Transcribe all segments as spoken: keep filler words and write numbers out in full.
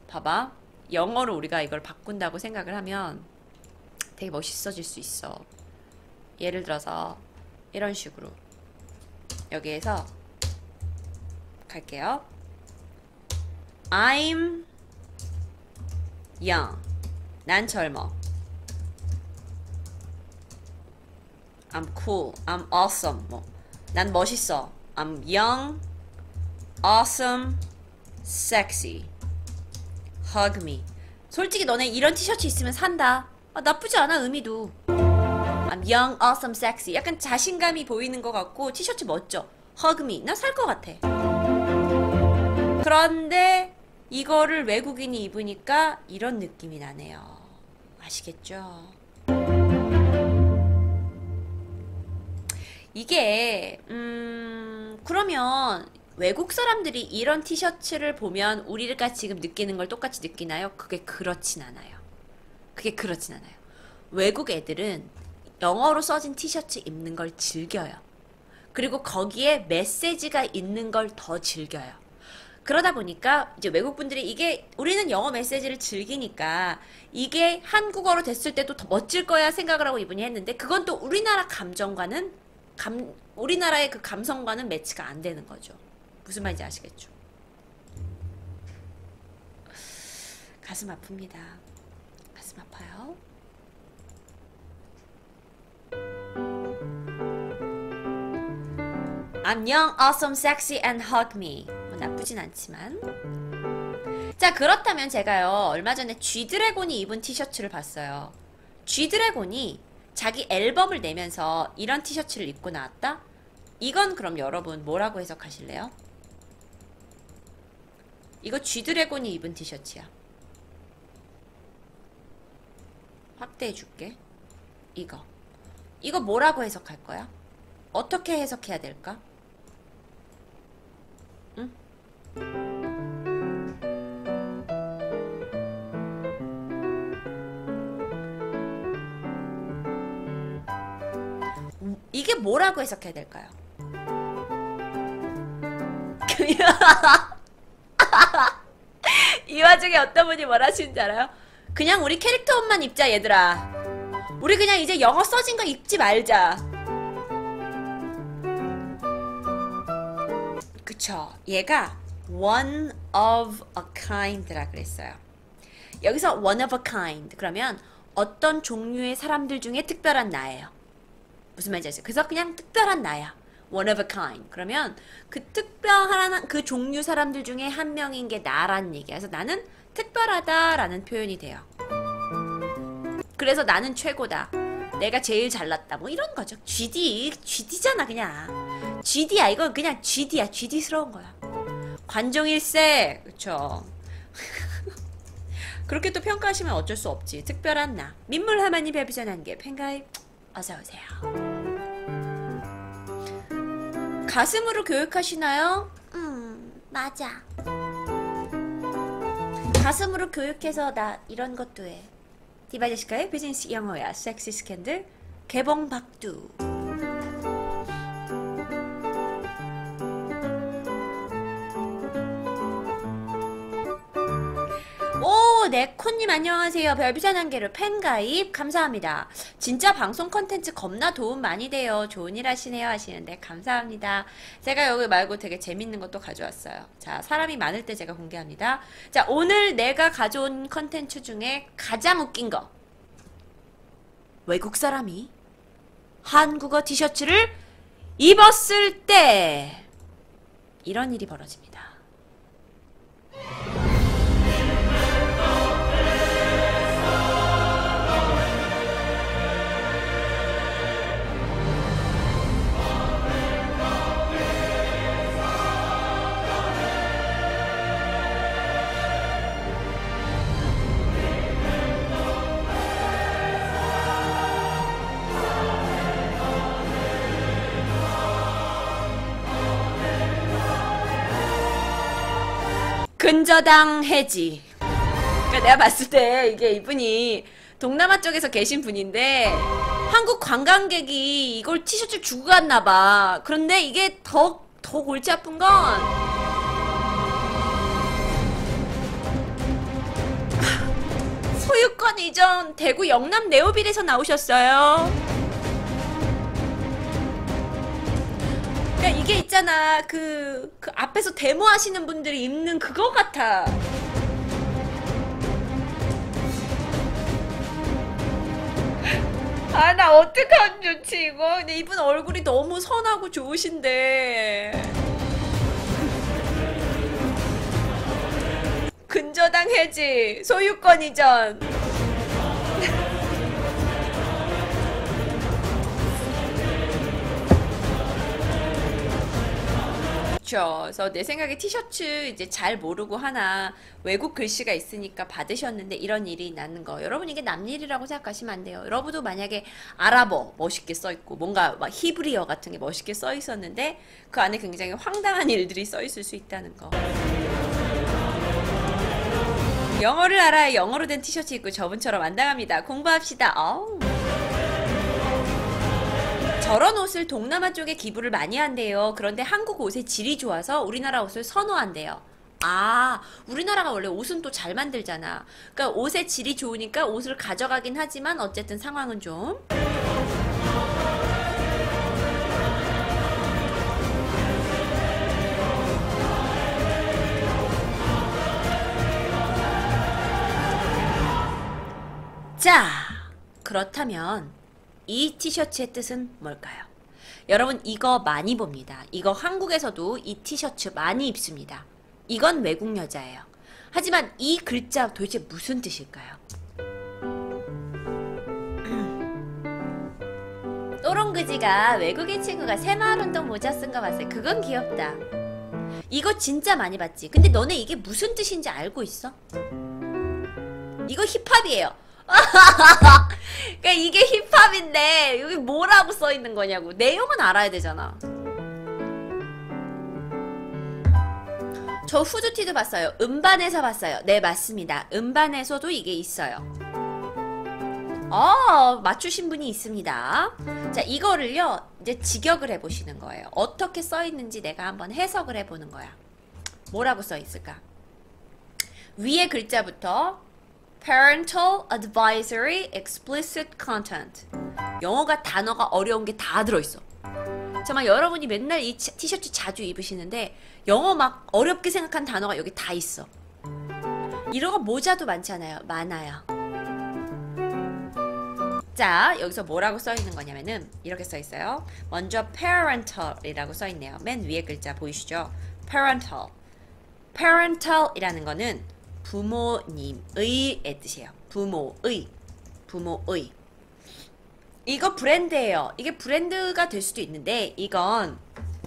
봐봐. 영어로 우리가 이걸 바꾼다고 생각을 하면 되게 멋있어질 수 있어. 예를 들어서 이런 식으로 여기에서 갈게요. I'm young. 난 젊어. I'm cool. I'm awesome. 뭐, 난 멋있어. I'm young, awesome, sexy. Hug me. 솔직히 너네 이런 티셔츠 있으면 산다. 아, 나쁘지 않아, 의미도. I'm young, awesome, sexy. 약간 자신감이 보이는 것 같고 티셔츠 멋져. Hug me. 나 살 것 같아. 그런데 이거를 외국인이 입으니까 이런 느낌이 나네요. 아시겠죠? 이게 음 그러면 외국 사람들이 이런 티셔츠를 보면 우리가 지금 느끼는 걸 똑같이 느끼나요? 그게 그렇진 않아요. 그게 그렇진 않아요. 외국 애들은 영어로 써진 티셔츠 입는 걸 즐겨요. 그리고 거기에 메시지가 있는 걸 더 즐겨요. 그러다 보니까 이제 외국 분들이 이게 우리는 영어 메시지를 즐기니까 이게 한국어로 됐을 때도 더 멋질 거야 생각을 하고 이분이 했는데 그건 또 우리나라 감정과는 감, 우리나라의 그 감성과는 매치가 안 되는 거죠. 무슨 말인지 아시겠죠? 가슴 아픕니다. 가슴 아파요. I'm young, awesome, sexy, and hug me. 뭐 나쁘진 않지만. 자, 그렇다면 제가요, 얼마 전에 G드래곤이 입은 티셔츠를 봤어요. G드래곤이 자기 앨범을 내면서 이런 티셔츠를 입고 나왔다? 이건 그럼 여러분 뭐라고 해석하실래요? 이거 G드래곤이 입은 티셔츠야. 확대해줄게. 이거. 이거 뭐라고 해석할 거야? 어떻게 해석해야 될까? 응? 이게 뭐라고 해석해야 될까요? 이 와중에 어떤 분이 뭐라 하시는지 알아요? 그냥 우리 캐릭터 옷만 입자 얘들아. 우리 그냥 이제 영어 써진 거 입지 말자. 그쵸. 얘가 one of a kind라 그랬어요. 여기서 one of a kind 그러면 어떤 종류의 사람들 중에 특별한 나예요. 무슨 말인지 아시죠? 그래서 그냥 특별한 나야. one of a kind. 그러면 그 특별한 그 종류 사람들 중에 한 명인 게 나란 얘기야. 그래서 나는 특별하다라는 표현이 돼요. 그래서 나는 최고다. 내가 제일 잘났다. 뭐 이런 거죠. 쥐디. 쥐디잖아 그냥. 쥐디야. 이건 그냥 쥐디야. 쥐디스러운 거야. 관종일세. 그쵸. 그렇게 또 평가하시면 어쩔 수 없지. 특별한 나. 민물하마님 별비전 한 개. 팬가입 어서오세요. 가슴으로 교육하시나요? 음 맞아. 가슴으로 교육해서 나 이런 것도 해. 디바제시카의 비즈니스 영어야. 섹시 스캔들 개봉 박두. 오, 네코님 안녕하세요. 별비전 한 개로 팬가입 감사합니다. 진짜 방송 컨텐츠 겁나 도움 많이 돼요. 좋은 일 하시네요 하시는데 감사합니다. 제가 여기 말고 되게 재밌는 것도 가져왔어요. 자, 사람이 많을 때 제가 공개합니다. 자, 오늘 내가 가져온 컨텐츠 중에 가장 웃긴 거. 외국 사람이 한국어 티셔츠를 입었을 때 이런 일이 벌어집니다. 근저당 해지. 그러니까 내가 봤을 때 이게 이분이 동남아 쪽에서 계신 분인데 한국 관광객이 이걸 티셔츠 주고 갔나봐. 그런데 이게 더, 더 골치 아픈 건 소유권 이전 대구 영남 네오빌에서 나오셨어요. 그러니까 이게 있잖아, 그, 그 앞에서 데모하시는 분들이 입는 그거 같아. 아, 나 어떡하면 좋지, 이거. 근데 이분 얼굴이 너무 선하고 좋으신데. 근저당 해지, 소유권 이전. 그쵸. 그래서 내 생각에 티셔츠 이제 잘 모르고 하나 외국 글씨가 있으니까 받으셨는데 이런 일이 나는 거. 여러분 이게 남 일이라고 생각하시면 안 돼요. 여러분도 만약에 아랍어 멋있게 써 있고 뭔가 막 히브리어 같은 게 멋있게 써 있었는데 그 안에 굉장히 황당한 일들이 써 있을 수 있다는 거. 영어를 알아야 영어로 된 티셔츠 입고 저분처럼 안 당합니다. 공부합시다. 어우. 저런 옷을 동남아 쪽에 기부를 많이 한대요. 그런데 한국 옷의 질이 좋아서 우리나라 옷을 선호한대요. 아, 우리나라가 원래 옷은 또 잘 만들잖아. 그러니까 옷의 질이 좋으니까 옷을 가져가긴 하지만 어쨌든 상황은 좀. 자, 그렇다면 이 티셔츠의 뜻은 뭘까요? 여러분 이거 많이 봅니다. 이거 한국에서도 이 티셔츠 많이 입습니다. 이건 외국 여자예요. 하지만 이 글자 도대체 무슨 뜻일까요? 또롱그지가 외국인 친구가 새마을 운동 모자 쓴 거 봤어요. 그건 귀엽다. 이거 진짜 많이 봤지. 근데 너네 이게 무슨 뜻인지 알고 있어? 이거 힙합이에요. 그러니까 이게 힙합인데 여기 뭐라고 써있는 거냐고. 내용은 알아야 되잖아. 저 후드티도 봤어요. 음반에서 봤어요. 네, 맞습니다. 음반에서도 이게 있어요. 어, 맞추신 분이 있습니다. 자, 이거를요 이제 직역을 해보시는 거예요. 어떻게 써있는지 내가 한번 해석을 해보는 거야. 뭐라고 써있을까? 위에 글자부터 Parental Advisory Explicit Content. 영어가 단어가 어려운 게 다 들어있어. 정말 여러분이 맨날 이 티셔츠 자주 입으시는데 영어 막 어렵게 생각한 단어가 여기 다 있어. 이런 거 모자도 많잖아요. 많아요. 자, 여기서 뭐라고 써있는 거냐면은 이렇게 써있어요. 먼저 parental이라고 써있네요. 맨 위에 글자 보이시죠? parental. parental이라는 거는 부모님의 의 뜻이에요. 부모의. 부모의. 이거 브랜드예요. 이게 브랜드가 될 수도 있는데 이건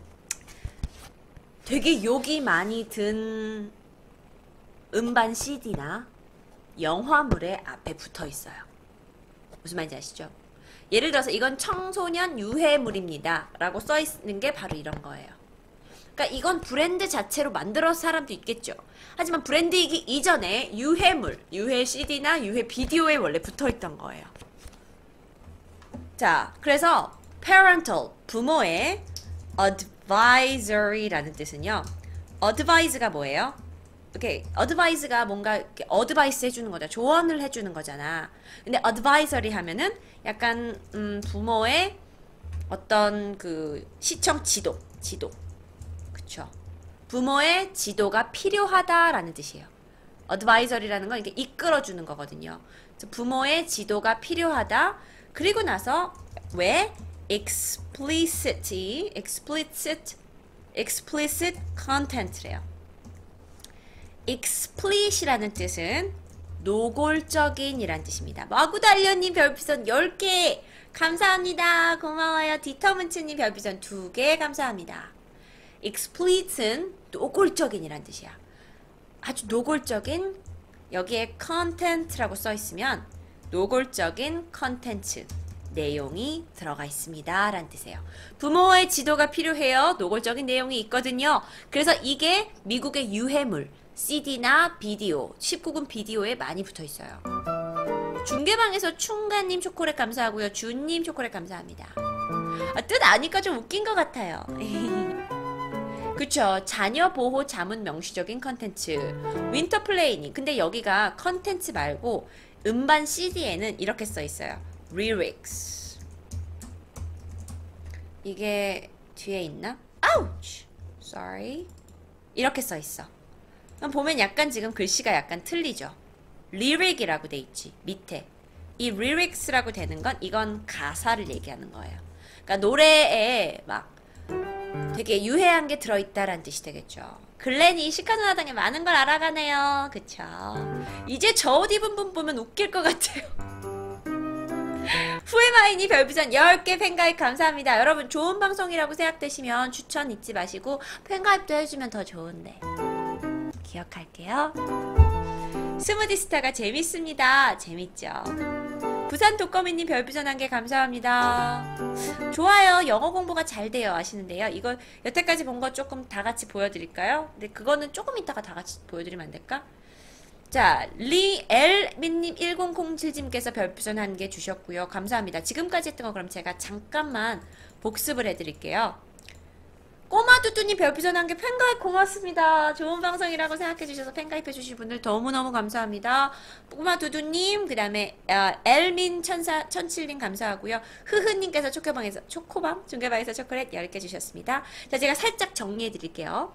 되게 욕이 많이 든 음반 씨디나 영화물에 앞에 붙어 있어요. 무슨 말인지 아시죠? 예를 들어서 이건 청소년 유해물입니다 라고 써 있는 게 바로 이런 거예요. 그러니까 이건 브랜드 자체로 만들어서 사람도 있겠죠. 하지만 브랜드이기 이전에 유해물, 유해 씨디나 유해 비디오에 원래 붙어있던 거예요. 자, 그래서 parental, 부모의 advisory라는 뜻은요. advise가 뭐예요? 오케이, advise가 뭔가 이렇게 advice 해주는 거잖아. 조언을 해주는 거잖아. 근데 advisory 하면은 약간 음, 부모의 어떤 그 시청 지도, 지도. 그쵸? 부모의 지도가 필요하다라는 뜻이에요. advisory라는 건 이렇게 이끌어주는 거거든요. 부모의 지도가 필요하다. 그리고 나서 왜 explicit, explicit, explicit content래요. explicit이라는 뜻은 노골적인 이란 뜻입니다. 마구달려님 별풍선 열 개 감사합니다. 고마워요. 디터문츠님 별풍선 두 개 감사합니다. explicit은 노골적인 이란 뜻이야. 아주 노골적인, 여기에 content라고 써 있으면 노골적인 컨텐츠, 내용이 들어가 있습니다 라는 뜻이에요. 부모의 지도가 필요해요. 노골적인 내용이 있거든요. 그래서 이게 미국의 유해물, 씨디나 비디오, 십구 금 비디오에 많이 붙어 있어요. 중계방에서 충가님 초콜릿 감사하고요. 준님 초콜릿 감사합니다. 아, 뜻 아니까 좀 웃긴 것 같아요. 그쵸. 자녀 보호 자문 명시적인 컨텐츠. 윈터 플레이님. 근데 여기가 컨텐츠 말고 음반 씨디에는 이렇게 써 있어요. lyrics. 이게 뒤에 있나? ouch! sorry. 이렇게 써 있어. 그럼 보면 약간 지금 글씨가 약간 틀리죠. lyric이라고 돼 있지, 밑에. 이 lyrics라고 되는 건 이건 가사를 얘기하는 거예요. 그러니까 노래에 막 되게 유해한 게 들어있다라는 뜻이 되겠죠. 글렌이 시카누나당에 많은 걸 알아가네요. 그쵸? 이제 저 옷 입은 분 보면 웃길 것 같아요. 후에마이니 별비전 열 개 팬가입 감사합니다. 여러분 좋은 방송이라고 생각되시면 추천 잊지 마시고 팬가입도 해주면 더 좋은데 기억할게요. 스무디스타가 재밌습니다. 재밌죠? 부산 독거미님 별비전 한 개 감사합니다. 좋아요. 영어 공부가 잘 돼요 하시는데요. 이거 여태까지 본 거 조금 다 같이 보여드릴까요? 근데 그거는 조금 이따가 다 같이 보여드리면 안 될까? 자, 리 엘민님 일공공칠님께서 별비전 한 개 주셨고요. 감사합니다. 지금까지 했던 거 그럼 제가 잠깐만 복습을 해드릴게요. 꼬마두두님 별비전 한 개 팬가입 고맙습니다. 좋은 방송이라고 생각해주셔서 팬가입해주신 분들 너무너무 감사합니다. 꼬마두두님, 그 다음에 어, 엘민 천사 천칠님 감사하고요. 흐흐님께서 초코방에서 초코방 중계방에서 초콜릿 열 개 주셨습니다. 자, 제가 살짝 정리해드릴게요.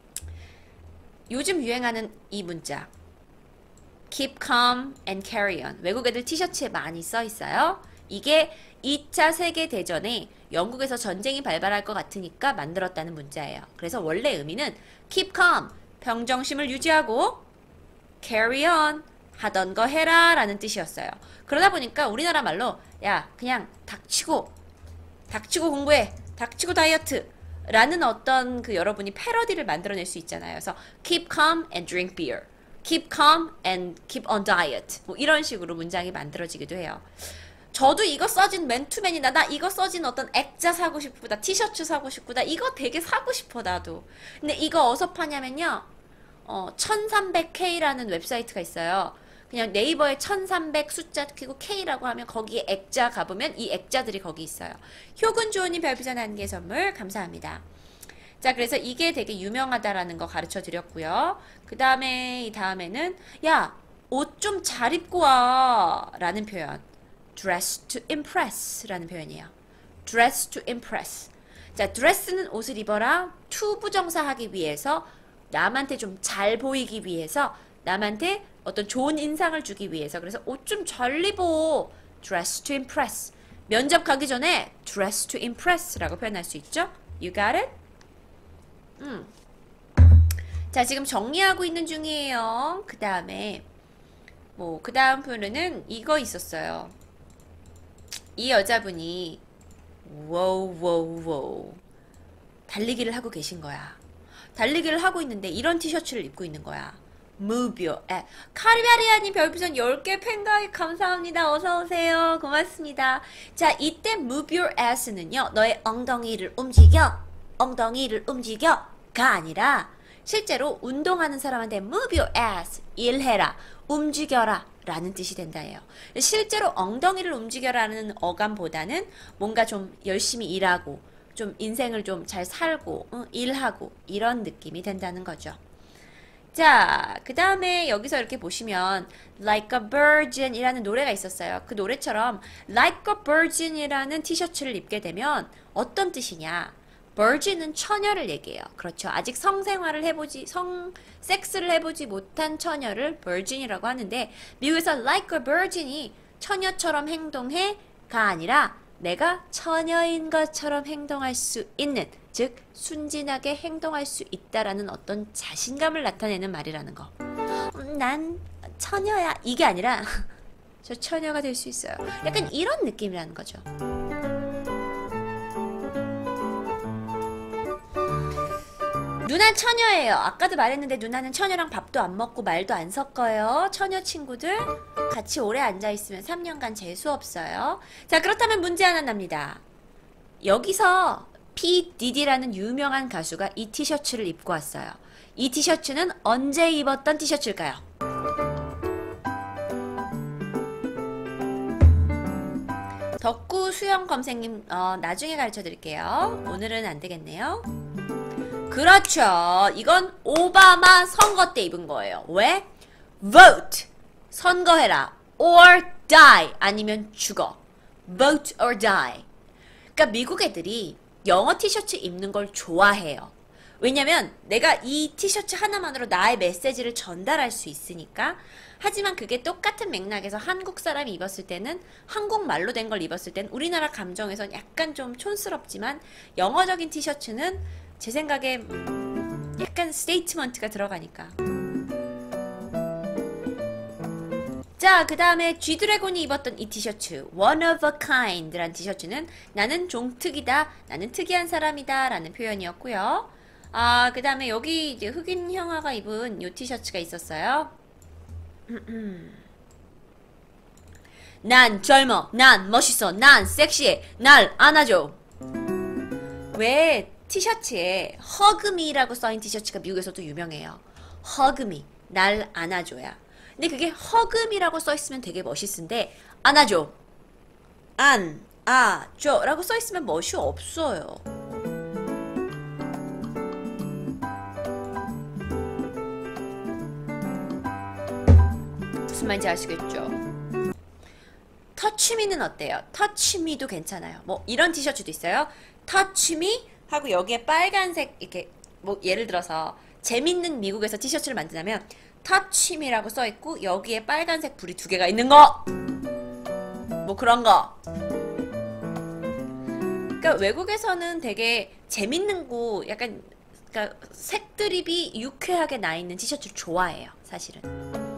요즘 유행하는 이 문자 Keep calm and carry on. 외국 애들 티셔츠에 많이 써 있어요. 이게 이 차 세계대전에 영국에서 전쟁이 발발할 것 같으니까 만들었다는 문자예요. 그래서 원래 의미는 keep calm, 평정심을 유지하고 carry on, 하던 거 해라 라는 뜻이었어요. 그러다 보니까 우리나라 말로 야 그냥 닥치고 닥치고 공부해, 닥치고 다이어트 라는 어떤 그 여러분이 패러디를 만들어낼 수 있잖아요. 그래서 keep calm and drink beer, keep calm and keep on diet 뭐 이런 식으로 문장이 만들어지기도 해요. 저도 이거 써진 맨투맨이다. 나 이거 써진 어떤 액자 사고 싶다. 티셔츠 사고 싶다. 이거 되게 사고 싶어 나도. 근데 이거 어디서 파냐면요. 어, 천삼백 케이라는 웹사이트가 있어요. 그냥 네이버에 천삼백 숫자 키고 K라고 하면 거기에 액자 가보면 이 액자들이 거기 있어요. 효근주호님 별비전 한 개 선물 감사합니다. 자, 그래서 이게 되게 유명하다라는 거 가르쳐 드렸고요. 그 다음에 이 다음에는 야, 옷 좀 잘 입고 와 라는 표현. dress to impress 라는 표현이에요. dress to impress. 자, dress는 옷을 입어라. to 부정사하기 위해서 남한테 좀 잘 보이기 위해서 남한테 어떤 좋은 인상을 주기 위해서. 그래서 옷 좀 잘 입어. dress to impress. 면접 가기 전에 dress to impress 라고 표현할 수 있죠. You got it? 음. 자, 지금 정리하고 있는 중이에요. 그 다음에 뭐 그 다음 표현은 이거 있었어요. 이 여자분이 워우 워우 워우 달리기를 하고 계신 거야. 달리기를 하고 있는데 이런 티셔츠를 입고 있는 거야. Move your ass. 카리바리아님 별비전 열 개 팬가입 감사합니다. 어서오세요. 고맙습니다. 자, 이때 move your ass는요. 너의 엉덩이를 움직여. 엉덩이를 움직여. 가 아니라 실제로 운동하는 사람한테 move your ass. 일해라. 움직여라. 라는 뜻이 된다예요. 실제로 엉덩이를 움직여라는 어감보다는 뭔가 좀 열심히 일하고 좀 인생을 좀 잘 살고 응, 일하고 이런 느낌이 된다는 거죠. 자, 그 다음에 여기서 이렇게 보시면 Like a Virgin 이라는 노래가 있었어요. 그 노래처럼 Like a Virgin 이라는 티셔츠를 입게 되면 어떤 뜻이냐? virgin은 처녀를 얘기해요. 그렇죠. 아직 성생활을 해보지, 성, 섹스를 해보지 못한 처녀를 virgin이라고 하는데 미국에서 like a virgin이 처녀처럼 행동해 가 아니라 내가 처녀인 것처럼 행동할 수 있는, 즉 순진하게 행동할 수 있다라는 어떤 자신감을 나타내는 말이라는 거. 음, 난 처녀야 이게 아니라 저 처녀가 될 수 있어요. 약간 이런 느낌이라는 거죠. 누난 처녀예요. 아까도 말했는데 누나는 처녀랑 밥도 안 먹고 말도 안 섞어요. 처녀 친구들 같이 오래 앉아있으면 삼 년간 재수 없어요. 자, 그렇다면 문제 하나 납니다. 여기서 P. 디디라는 유명한 가수가 이 티셔츠를 입고 왔어요. 이 티셔츠는 언제 입었던 티셔츠일까요? 덕구 수영 검색님 어, 나중에 가르쳐 드릴게요. 오늘은 안 되겠네요. 그렇죠. 이건 오바마 선거 때 입은 거예요. 왜? vote. 선거해라. or die 아니면 죽어. vote or die. 그러니까 미국 애들이 영어 티셔츠 입는 걸 좋아해요. 왜냐면 내가 이 티셔츠 하나만으로 나의 메시지를 전달할 수 있으니까. 하지만 그게 똑같은 맥락에서 한국 사람이 입었을 때는 한국말로 된 걸 입었을 땐 우리나라 감정에선 약간 좀 촌스럽지만 영어적인 티셔츠는 제 생각에 약간 스테이트먼트가 들어가니까. 자, 그 다음에 G드래곤이 입었던 이 티셔츠 One of a kind 란 티셔츠는 나는 종특이다, 나는 특이한 사람이다 라는 표현이었고요. 아, 그 다음에 여기 이제 흑인 형아가 입은 이 티셔츠가 있었어요. 난 젊어, 난 멋있어, 난 섹시해, 날 안아줘. 왜 티셔츠에 허그미라고 써있는 티셔츠가 미국에서도 유명해요. 허그미, 날 안아줘야. 근데 그게 허그미라고 써있으면 되게 멋있는데 안아줘, 안, 아, 줘 라고 써있으면 멋이 없어요. 무슨 말인지 아시겠죠? 터치미는 어때요? 터치미도 괜찮아요. 뭐 이런 티셔츠도 있어요. 터치미 하고 여기에 빨간색 이렇게 뭐 예를 들어서 재밌는 미국에서 티셔츠를 만드냐면 터치미라고 써있고 여기에 빨간색 불이 두 개가 있는 거! 뭐 그런 거. 그러니까 외국에서는 되게 재밌는 거 약간 그러니까 색드립이 유쾌하게 나 있는 티셔츠를 좋아해요. 사실은.